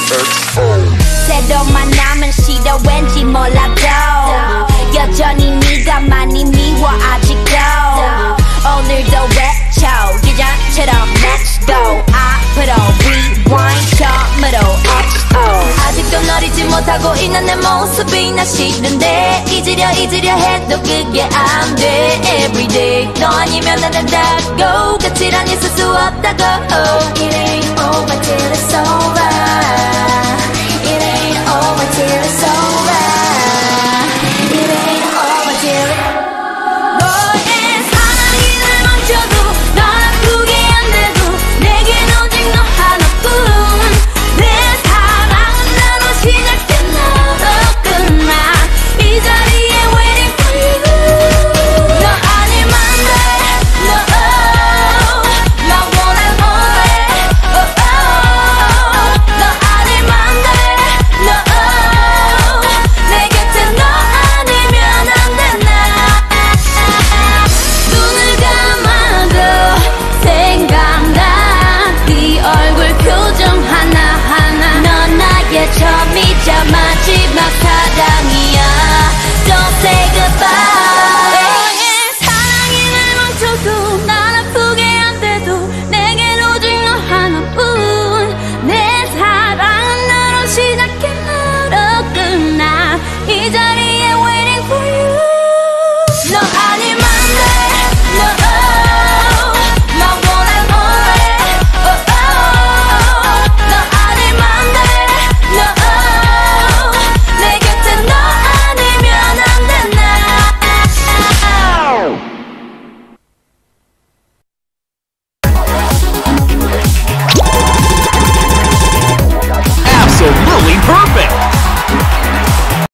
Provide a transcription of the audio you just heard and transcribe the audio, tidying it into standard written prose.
새로 만나면 싫어 왠지 몰라도 여전히 네가 많이 미워 아직도 오늘도 외쳐 예전처럼 Let's go 앞으로 rewind 처음으로 XO 아직도 널 잊지 못하고 있는 내 모습이 나 싫은데 잊으려 해도 그게 안 돼 Everyday 너 아니면 난 된다고 끝이란 있을 수 없다고 It ain't over till it's over It ain't over till it's over It ain't over till it's 너의 사랑이 날 멈춰도 널 아프게 안 돼도 내겐 오직 너 하나뿐 내 사랑은 나로 시작해 나로 끝나 이 자리에 waiting for you 너 아니면 돼 No 나 원해 원해 너 아니면 돼 No 내 곁에 너 아니면 안 돼 나 눈을 감아도 생각나 네 얼굴 표정 하나하나 넌 나의 처음이자 마지막 사랑이야 Don't say goodbye 너의 사랑이 날 멈춰도 날 아프게 안 돼도 내겐 오직 너 하나뿐 내 사랑은 나로 시작해 나로 끝나 이 자리에